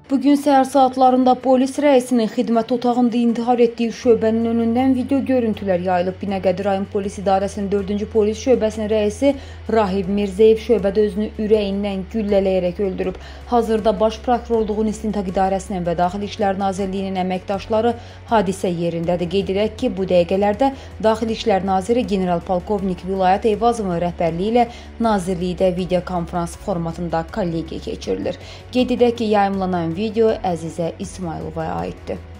Bugün səhər saatlarında polis rəisinin xidmət otağında intihar etdiyi şöbənin önündən video görüntülər yayılıb. Binəqədi rayon polis idarəsinin 4-cü polis şöbəsinin rəisi Rahib Mirzəyev şöbədə özünü ürəyindən güllələyərək öldürüb. Hazırda Baş Prokurorluğun İstintaq İdarəsinin və Daxili İşlər Nazirliyinin əməkdaşları hadisə yerindədir. Qeyd edək ki, bu dəqiqələrdə Daxili İşlər Naziri General-Polkovnik Vilayət Eyvazovun rəhbərliyi ilə Nazirlikdə videokonferans formatında kollegiya keçirilir. Qeyd edək ki, yayımlanan video Əzizə İsmayılovaya aiddir.